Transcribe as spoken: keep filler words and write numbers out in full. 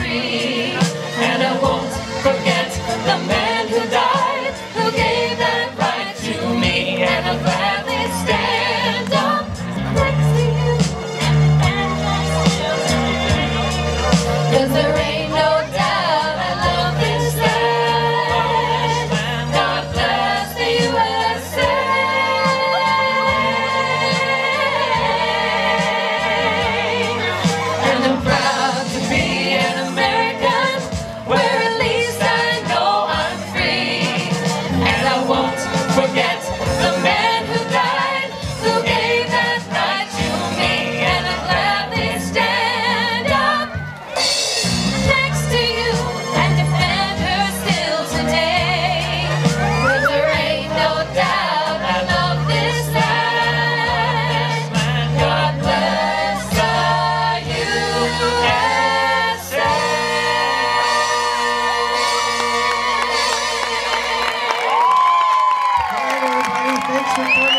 free. And I won't forget the man who died, who gave that right to me. And I'll gladly stand up next to you, cause there ain't no doubt I love this land. God bless the U S A. And I'm proud to be an American, where at least I know I'm free. And I won't forget the man who died, who gave that right to me. And I'll gladly stand up next to you and defend her still today. Cause there ain't no doubt I love this land. God bless the U S A. All right, everybody, thanks for coming.